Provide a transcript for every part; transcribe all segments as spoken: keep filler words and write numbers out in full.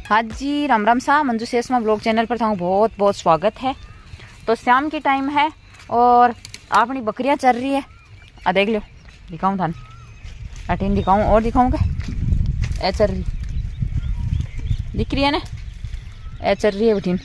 हाँ जी, राम राम सा Manju सेसमा blog channel पर थां बहुत बहुत स्वागत है। तो शाम की टाइम है और अपनी बकरियां चल रही है। आ देख लो, दिखाऊं थान अटीन दिखाऊं और दिखाऊं क्या ए चल रही दिख रही है ना, ए चल रही है बठीन।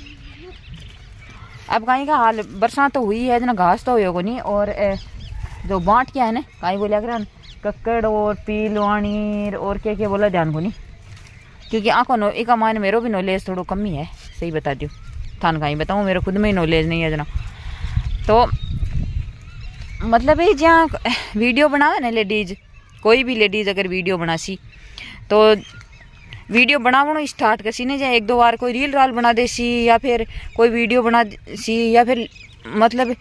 अब कहीं का हाल बरसात तो हुई है जना, घास तो हो नहीं। और ए, जो बांट क्या है ना कहीं बोलिया कर कक्कड़ और पीलवानी और क्या क्या बोला ध्यान को नहीं, क्योंकि आँखों नो एक मायने मेरो भी नॉलेज थोड़ा कम ही है। सही बता दूँ थान कहीं बताऊँ, मेरे खुद में ही नॉलेज नहीं है जना। तो मतलब ये जहाँ वीडियो बनावे ना लेडीज, कोई भी लेडीज अगर वीडियो बनासी तो वीडियो बनावनो स्टार्ट करसी ने जाए एक दो बार कोई रील राल बना देसी या फिर कोई वीडियो बना सी या फिर मतलब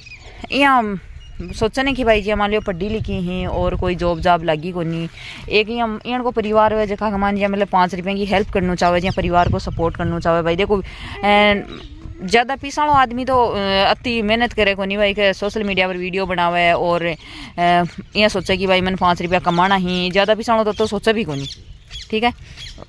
यहाँ सोचने कि भाई जी मान लो पढ़ी लिखी हैं और कोई जॉब जॉब लगी को नहीं। एक यहाँ को परिवार है जहाँ मान लिया मतलब पाँच रुपये की हेल्प करना चाहे या परिवार को सपोर्ट करना चाहे। भाई देखो ज़्यादा पीसाणो आदमी तो अति मेहनत करे को नहीं भाई के सोशल मीडिया पर वीडियो बनावे और यहाँ सोचे कि भाई मैंने पाँच रुपया कमाना ही। ज़्यादा पीसाणो तो, तो सोचा भी को नहीं, ठीक है।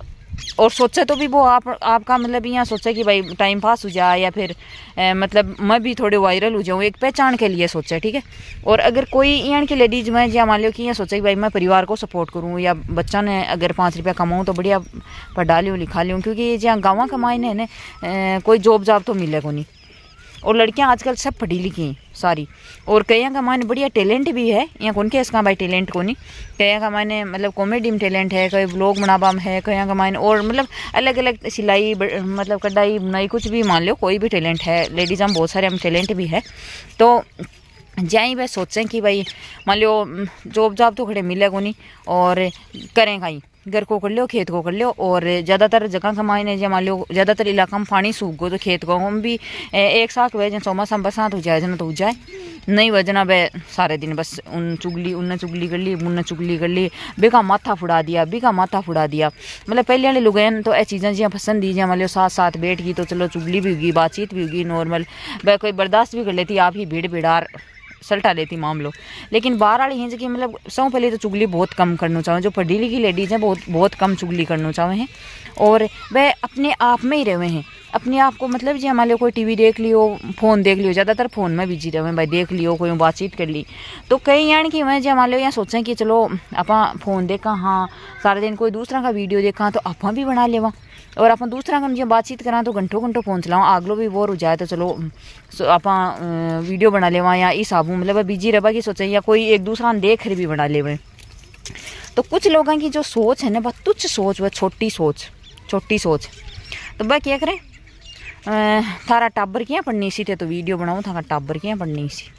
और सोचे तो भी वो आप आपका मतलब यहाँ सोचे कि भाई टाइम पास हो जाए या फिर ए, मतलब मैं भी थोड़े वायरल हो जाऊँ, एक पहचान के लिए सोचे, ठीक है। और अगर कोई यहाँ की लेडीज में या मान लो कि यहाँ सोचे कि भाई मैं परिवार को सपोर्ट करूँ या बच्चा ने अगर पाँच रुपया कमाऊँ तो बढ़िया पढ़ा लूँ लिखा लूँ, क्योंकि जहाँ गाँव का मायने है ना कोई जॉब जॉब तो मिले को नहीं। और लड़कियां आजकल सब पढ़ी लिखी हैं सारी, और कई का मायने बढ़िया टैलेंट भी है। यहाँ कौन के इसका भाई टैलेंट को नहीं, कई का मायने मतलब कॉमेडी में टैलेंट है, कई ब्लॉग बनाबा में है, कई का मायने और मतलब अलग अलग सिलाई मतलब कढ़ाई बुनाई कुछ भी मान लो कोई भी टैलेंट है। लेडीज़ हम बहुत सारे हम टैलेंट भी है। तो जाए वह सोचें कि भाई मान लो जॉब जॉब तो खड़े मिले को नहीं और करें कहीं घर को कर लो खेत को कर लो। और ज़्यादातर जगह का मायने जो मान लो ज़्यादातर इलाका में पानी सूख गो तो खेत को हम भी एक साथ वजह चौमासा बरसात हो जाए जना तो हो जाए नहीं वजना बे सारे दिन बस उन चुगली उन चुगली कर ली उन चुगली कर ली बेका माथा फुड़ा दिया बेका माथा फुड़ा दिया। मतलब पहले वाले लोग हैं तो ये चीज़ें जियाँ पसंद दी मान लो साथ साथ बैठ गई तो चलो चुगली भी होगी बातचीत भी होगी नॉर्मल वह कोई बर्दाश्त भी कर लेती आप ही भीड़ भीड़ार सल्टा लेती मामलो। लेकिन बाहर वाली हैं कि मतलब सब पहले तो चुगली बहुत कम करना चाहें, जो पढ़ी लिखी लेडीज़ हैं बहुत बहुत कम चुगली करना चाहे हैं और वह अपने आप में ही रहे हैं अपने आप को। मतलब जी मान लो कोई टीवी देख लियो फ़ोन देख लियो, ज़्यादातर फ़ोन में बिजी रहे भाई देख लियो कोई बातचीत कर ली। तो कई यानी कि मैं जी मान लो यहाँ सोचें कि चलो अपा फ़ोन देखा हाँ सारे दिन कोई दूसरा का वीडियो देखा तो आप भी बना लेवा और आप दूसरा का जब बातचीत करा तो घंटों घंटों फोन चलाओ आगलो भी बोर हो जाए तो चलो आप वीडियो बना लेवा या इस आबू मतलब बिजी रहा कि सोचे या कोई एक दूसरा देख भी बना ले। तो कुछ लोगों की जो सोच है ना वह तुच्छ सोच वह छोटी सोच छोटी सोच। तो वह क्या करें थारा टाबर क्या पढ़नी सी थे तो वीडियो बनाओ थारा टाबर क्या पढ़नी सी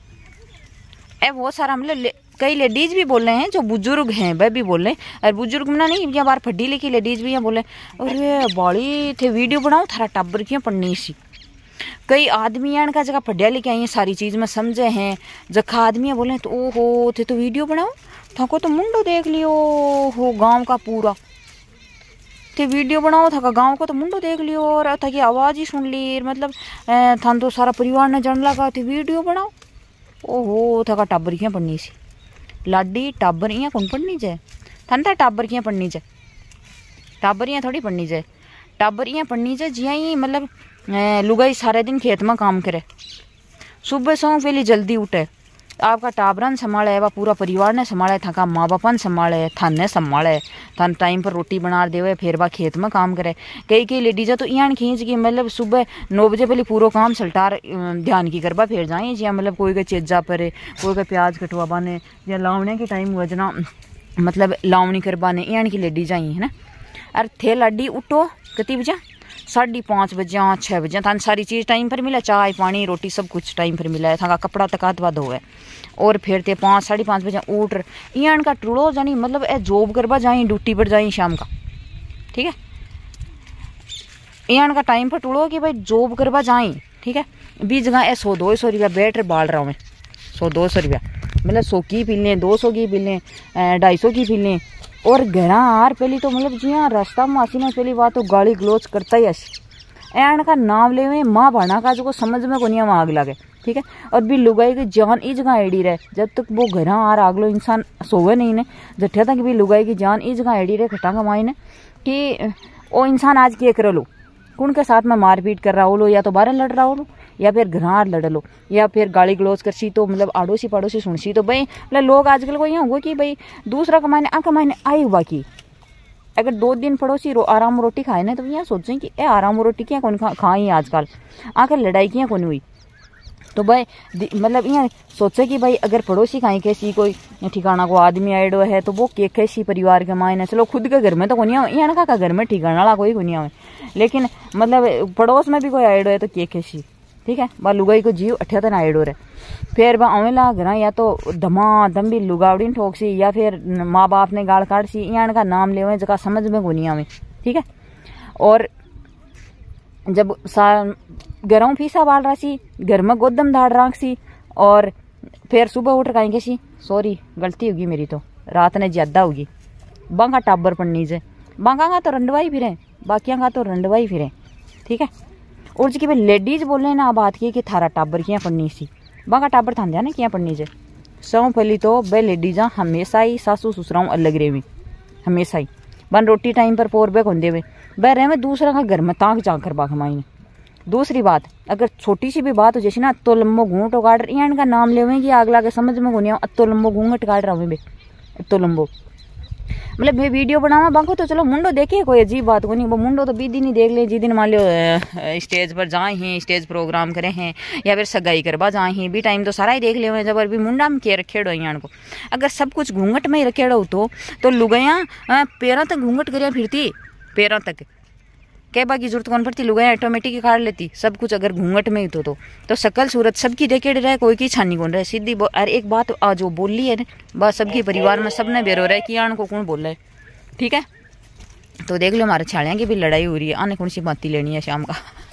ए बहुत सारा मतलब कई लेडीज़ भी बोल रहे हैं जो बुजुर्ग हैं वह भी बोल रहे हैं। और बुजुर्ग में नहीं या बार पढ़ी लिखी लेडीज़ भी यहाँ बोले अरे बाड़ी थे वीडियो बनाओ थारा टाबर क्यों पढ़नी सी। कई आदमी यहाँ का जगह पढ़िया लिखे आई सारी चीज़ में समझे हैं जखा आदमी बोले तो ओहो थे तो वीडियो बनाओ थको तो मुंडो देख लियो हो गाँव का पूरा थे वीडियो बनाओ था गाँव को तो मुंडो देख लियो और था की आवाज़ ही सुन ली मतलब थान तो सारा परिवार ने जन लगा थे वीडियो बनाओ ओहो था टाबर क्यों पढ़नी सी। लाडी टाबर इं कौन पढ़नी जाए थान था टाबर क्या पढ़नी जाए टाबर यहाँ थोड़ी पढ़नी जाए टाबर यहाँ पढ़नी जाए जिया ही मतलब लुगाई सारे दिन खेत में काम करे सुबह सौ पहले जल्दी उठे आपका टाबरन संभाले वह पूरा परिवार ने संभाले था माँ बापा ने संभाले थान ने संभाले थान टाइम पर रोटी बना देवे फिर वह खेत में काम करे। कई कई लेडीज़ तो यहाँ खींच के मतलब सुबह नौ बजे पहले पूरा काम सल्टार ध्यान की करवा फिर जाए या मतलब कोई का चेजा परे कोई का प्याज कटवा बाने या लावने के टाइम हुआ जना मतलब लावनी करवाने यहाँ की लेडीज आई है ना। अरे थे लाडी उठो कति बजा साढ़े पाँच बजे छः बजे थान सारी चीज़ टाइम पर मिला चाय पानी रोटी सब कुछ टाइम पर मिला है था कपड़ा तक बाद हो और फिर ते पाँच साढ़े पाँच बजे उठ यहाँ का टूड़ो जानी मतलब ए जॉब करवा जाए ड्यूटी पर जाए शाम का, ठीक है। यहाँ का टाइम पर टूड़ो कि भाई जॉब करवा जाए, ठीक है। बीस जगह ए सौ दो सौ रुपया बैठ बाल रहा हूँ मैं सौ दो सौ रुपया मतलब सौ की पी लें दो सौ की पी लें ढाई सौ की पी लें और घर आर पहली तो मतलब जी हाँ रास्ता में आसी ना पहली बात तो गाली गलोच करता ही ऐसी एन का नाम ले में माँ भाना का जो समझ में को नहीं आग लगे, ठीक है। और भी लुगाई की जान ई जगह एड़ी रहे जब तक वो घर आर आगलो इंसान सोवे नहीं ने जठिया तक भी लुगाई की जान ई जगह एड़ी रहे खटा कमाई ने कि वो इंसान आज के कर लो कौन के साथ में मारपीट कर रहा हो लो, या तो बाहर लड़ रहा हो लो, या फिर घर लड़ लो, या फिर गाली गलौज कर सी, तो मतलब आड़ोसी पड़ोसी सुन सी, तो भाई मतलब लोग आजकल को यहाँ हुआ कि भाई दूसरा कमाने आ कमाने आई हुआ कि अगर दो दिन पड़ोसी रो, आराम रोटी खाए ना, तो यहाँ सोचें कि ए आराम रोटी क्या कौन खा खाई आजकल आकर लड़ाई क्या कौन हुई। तो भाई मतलब यहाँ सोचे कि भाई अगर पड़ोसी खाई कैसी कोई ठिकाना को आदमी आएडो है तो वो के कैसी परिवार के मायने, चलो खुद के घर में तो कोई यहाँ ना का घर में ठिकाना वाला कोई कोई आवे, लेकिन मतलब पड़ोस में भी कोई आएडो है तो के कैसी, ठीक है। वह लुगाई को जीव अठ्यातन आएडो रहे, फिर वह आवेला घर या तो धमाधम भी लुगावड़ी ठोक सी, या फिर माँ बाप ने गाड़ काट सी, यहाँ का नाम ले जगह समझ में को नहीं आवे, ठीक है। और जब घरों फीसा बाल रहा सी, घर में गोदम दाड़ रहा सी, और फिर सुबह उठ कहेंगे सी सॉरी गलती होगी मेरी, तो रात ने ज्यादा होगी, बांगा टाबर पड़नी जे, बांगा का तो रंडवाई फिरे, बाकिया का तो रंडवाई फिरे, ठीक है। और जी भाई लेडीज बोले ना बात की कि थारा टाबर किया पढ़नी सी, बांगा टाबर था ना किया पढ़नी जे। सौ पहली तो बे लेडीजा हमेशा ही सासू ससुराओं अलग रेवी, हमेशा ही बन रोटी टाइम पर पोर बैक होंदे वे बह रहे में दूसरा का घर में ताक जा कर बाख माई। दूसरी बात अगर छोटी सी भी बात हो जैसी ना अत्तो लम्बो घूंघट गाड़ यहाँ का नाम लेवेंगी आगला के समझ में गुनिया अत्तो लम्बो घूंघट गाड़ रहा हूँ बे अत्तो लम्बो, मतलब मैं वीडियो बनावा बांको तो चलो मुंडो देखे कोई अजीब बात को नहीं, वो मुंडो तो बीस दिन ही देख ले, जिस दिन मान लो स्टेज पर जाए हैं, स्टेज प्रोग्राम करे हैं, या फिर सगाई करवा जाए हैं, भी टाइम तो सारा ही देख ले, जब भी मुंडा में के रखेड़ो यहाँ को। अगर सब कुछ घूंघट में ही रखेड़ो तो तो लुगाया पैरों तक घूंघट करिया फिरती, पैरों तक कहबा की जरूरत कौन पड़ती, लुगाया ऑटोमेटिक ही काट लेती सब कुछ अगर घूंघट में ही तो तो, तो शकल सूरत सबकी देखेड़ रहे, कोई की छानी कौन रहे सीधी। अरे एक बात जो बोली है ना बस सबकी परिवार में सबने बेरो रहा है कि आन को कौन बोल रहा है, ठीक है। तो देख लो हमारे छाड़िया की भी लड़ाई हो रही है, आने कौन सी पाती लेनी है शाम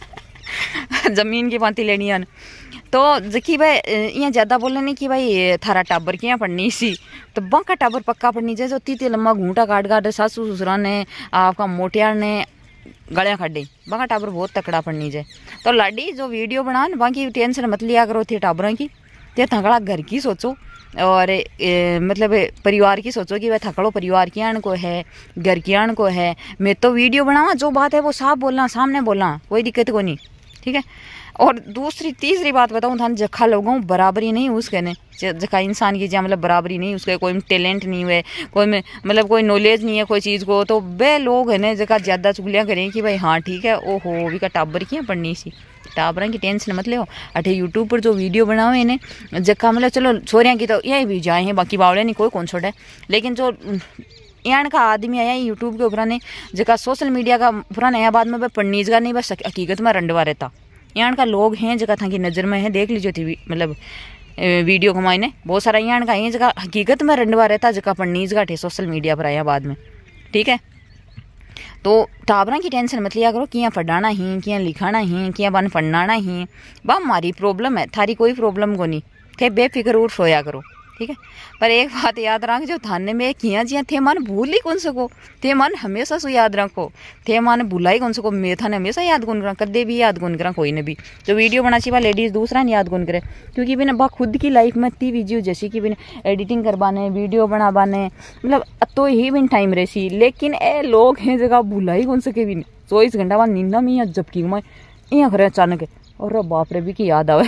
का जमीन की पाती लेनी है, तो जकी भाई यहाँ ज़्यादा बोले नहीं कि भाई थारा टाबर की यहाँ पढ़नी सी, तो बांका टाबर पक्का पढ़नी चाहिए, जो तीते लम्बा घूंटा काट काट सासू ससुरा ने आपका मोटियार ने गलियाँ खड्डी बाकी टाबर बहुत तकड़ा पड़नी जाए। तो लाडी जो वीडियो बना बाकी टेंशन मत लिया करो थे टाबरों की, ते थकड़ा घर की सोचो और ए, मतलब परिवार की सोचो कि वह थकड़ो परिवार की आन को है, घर की आन को है। मैं तो वीडियो बनावा जो बात है वो साफ बोलना, सामने बोलना, कोई दिक्कत को नहीं, ठीक है। और दूसरी तीसरी बात बताऊँ थाने जखा लोगों बराबरी नहीं उसके ने, जखा इंसान की जहाँ मतलब बराबरी नहीं उसके, कोई टैलेंट नहीं हुए, कोई में मतलब कोई नॉलेज नहीं है कोई चीज़ को, तो वे लोग है ना जगह ज़्यादा चुगलियाँ करें कि भाई हाँ ठीक है ओहो भी का टाबर की पढ़नी सी, टाबरा की टेंशन मत लो। अठे यूट्यूब पर जो वीडियो बनाओ इन्हें जखा मतलब चलो छोरियाँ की तो यही भी जाए हैं, बाकी बावड़े नहीं कोई कौन छोड़ा है, लेकिन जो यहाँ का आदमी आया यूट्यूब के ऊपर ने जगह सोशल मीडिया का पूरा नया बाद में पढ़नीज का नहीं बस हकीकत में रंडवा रहता, यहाँ का लोग हैं जगह था की नज़र में है, देख लीजिए थी मतलब वीडियो को मायने बहुत सारा यहाँ का है जगह हकीकत में रंडवा रहता जगह पढ़नीज का थे सोशल मीडिया पर आया बाद में, ठीक है। तो टाबरा की टेंशन मत लिया करो कि यहाँ पढ़ाना ही कि यहाँ लिखाना ही कि यहाँ बन पढ़ना ही, बा हमारी प्रॉब्लम है थारी कोई प्रॉब्लम को नहीं, थे बेफिक्र उठ सोया करो, ठीक है। पर एक बात याद रख जो थाने में किया जिया थे मन भूल ही कौन सको, थे मन हमेशा सो याद रखो, थे मन भूला ही कौन सको, मैं थाने हमेशा याद कौन करा कदे भी याद कौन करा कोई ने भी जो वीडियो बना सी लेडीज़ दूसरा नहीं याद कौन करे, क्योंकि बिना बा खुद की लाइफ में इतनी बिजी हो जैसी कि बिना एडिटिंग करवाने वीडियो बनावाने मतलब तो ही बिन टाइम रही, लेकिन ए लोग हैं जगह भूला ही कौन सके भी नहीं चौबीस घंटा बाद नींदा में या जबकि मैं यहाँ करे अचानक और बाप रे भी की याद आवे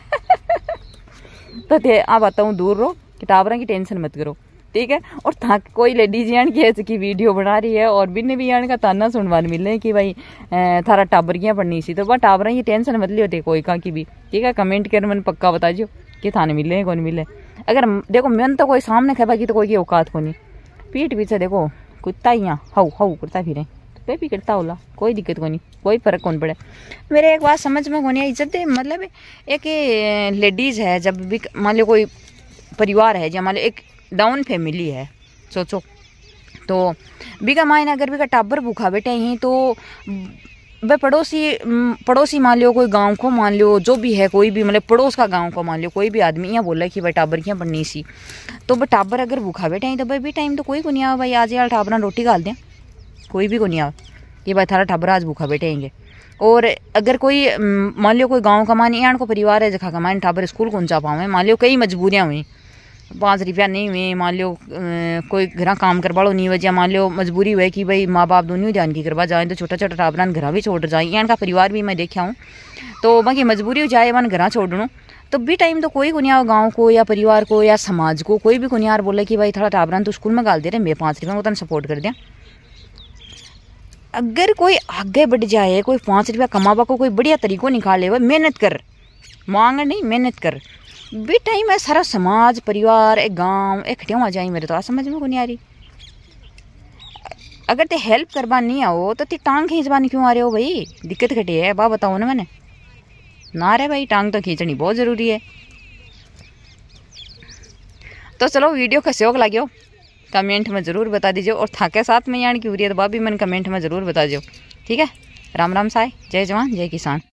तो थे आप बताऊँ दूर रहो कि टाबरा की टेंशन मत करो, ठीक है। और था कोई लेडीज यान की है कि वीडियो बना रही है और बिन भी यान का ताना सुनवान मिले कि भाई थारा टाबर की पढ़नी सी, तो वह टाबरा की टेंशन मत लियो थे कोई का की भी, ठीक है। कमेंट कर मैंने पक्का बता जो कि थाने मिले कौन मिले, अगर देखो मैंने तो कोई सामने खेपा की तो कोई की औकात को नहीं, पीठ पीछे देखो कुत्ता ही यहाँ हाउ हाउ करता फिरे पे भी करता होला, कोई दिक्कत को नहीं, कोई फर्क कौन पड़े। मेरे एक बात समझ में कौन इज्जत है मतलब एक लेडीज़ है जब भी मान लो कोई परिवार है जहाँ मान लो एक डाउन फैमिली है सोचो, तो बिका मायने अगर बिका टाबर भूखा बैठे ही तो वे पड़ोसी पड़ोसी मान लो कोई गांव को मान लो जो भी है कोई भी मतलब पड़ोस का गांव को मान लो कोई भी आदमी यहाँ बोला कि भाई टाबर क्या पढ़नी सी, तो वह टाबर अगर भूखा बैठे हैं तो भाई भी टाइम तो कोई को नहीं आ भाई आज यार टाबरा रोटी गाल दें, कोई भी को नहीं आ कि भाई थारा टाबर आज भूखा बैठेंगे। और अगर कोई मान लो कोई गाँव का मान यहाँ को परिवार है जखा का मान टाबर स्कूल कौन जा पावे मान लो कई मजबूरियाँ हुई, पाँच रुपया नहीं हुए, मान लो कोई घर काम करवा लो नहीं वजह, मान लो मजबूरी हुए कि भाई माँ बाप दोनों ध्यान की करवा जाए तो छोटा छोटा टाबरान घर भी छोड़ जाए, यहाँ का परिवार भी मैं देखा हूँ, तो बाकी मजबूरी हो जाए मन घर छोड़नू तो भी टाइम तो कोई कुनिया गाँव को या परिवार को या समाज को कोई भी कुनियार बोले कि भाई थोड़ा टाबरान तो स्कूल में गाल दे रहे, मैं पाँच रुपये को तेन सपोर्ट कर दिया। अगर कोई आगे बढ़ जाए, कोई पाँच रुपया कमावा को कोई बढ़िया तरीको निकाले, वह मेहनत कर, मांग नहीं मेहनत कर, भी टाइम है सारा समाज परिवार एक गांव इकट्ठे हो जाए, मेरे तो आ समझ में को नहीं आ रही। अगर ते हेल्प करवा नहीं आओ तो ते टांग खींचवानी क्यों आ रहे हो भाई, दिक्कत घटी है बा बताओ ना मैंने ना रे भाई, टांग तो खींचनी बहुत ज़रूरी है। तो चलो वीडियो का सहयोग लाग्यो कमेंट में ज़रूर बता दीजिए, और थाके साथ में यानी की हो रही है तो भाभी मन कमेंट में ज़रूर बता दीजिए, ठीक है। राम राम साय, जय जवान जय किसान।